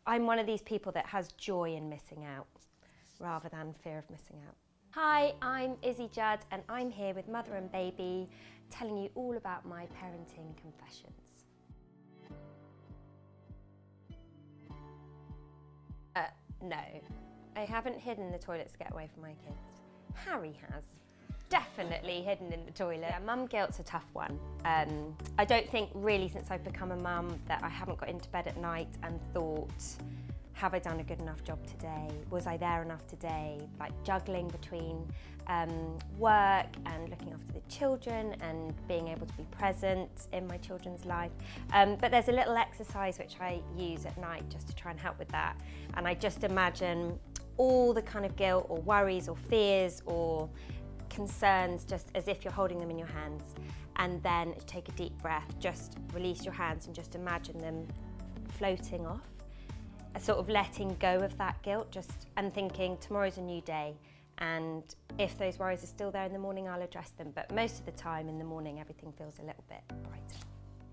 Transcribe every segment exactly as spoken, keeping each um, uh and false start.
I'm one of these people that has joy in missing out rather than fear of missing out. Hi, I'm Izzy Judd and I'm here with Mother and Baby telling you all about my parenting confessions. Uh, no, I haven't hidden the toilets to get away from my kids. Harry has. Definitely hidden in the toilet. Yeah, mum guilt's a tough one. Um, I don't think really since I've become a mum that I haven't got into bed at night and thought, have I done a good enough job today? Was I there enough today? Like juggling between um, work and looking after the children and being able to be present in my children's life. Um, but there's a little exercise which I use at night just to try and help with that. And I just imagine all the kind of guilt or worries or fears or concerns just as if you're holding them in your hands, and then take a deep breath, just release your hands and just imagine them floating off, a sort of letting go of that guilt, just and thinking tomorrow's a new day, and if those worries are still there in the morning, I'll address them, but most of the time in the morning everything feels a little bit brighter.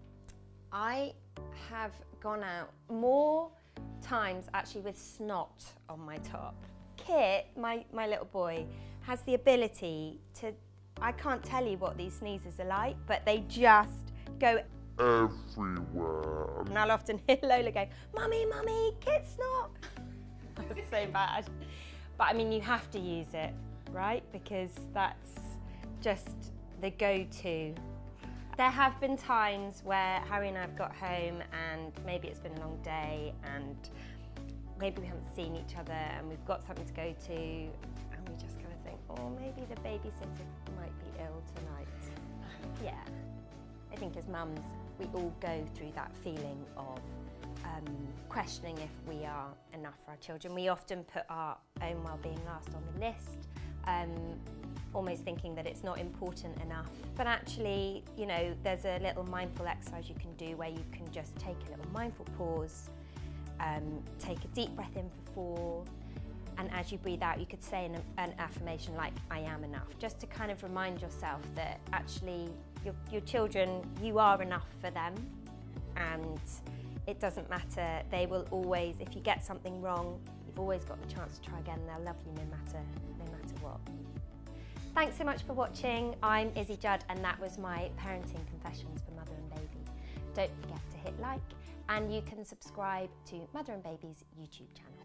I have gone out more times actually with snot on my top. Kit, my, my little boy, has the ability to, I can't tell you what these sneezes are like, but they just go everywhere. And I'll often hear Lola going, "Mummy, mummy, Kit's snot." That's so bad. But I mean, you have to use it, right? Because that's just the go-to. There have been times where Harry and I have got home and maybe it's been a long day and maybe we haven't seen each other and we've got something to go to and we just kind of think, oh, maybe the babysitter might be ill tonight. Yeah, I think as mums, we all go through that feeling of um, questioning if we are enough for our children. We often put our own well-being last on the list, um, almost thinking that it's not important enough. But actually, you know, there's a little mindful exercise you can do where you can just take a little mindful pause, Um, take a deep breath in for four, and as you breathe out you could say an, an affirmation like, I am enough, just to kind of remind yourself that actually your, your children, you are enough for them, and it doesn't matter, they will always, if you get something wrong, you've always got the chance to try again, they'll love you no matter, no matter what. Thanks so much for watching. I'm Izzy Judd and that was my parenting confessions for Mother and Baby. Don't forget to hit like, and you can subscribe to Mother and Baby's YouTube channel.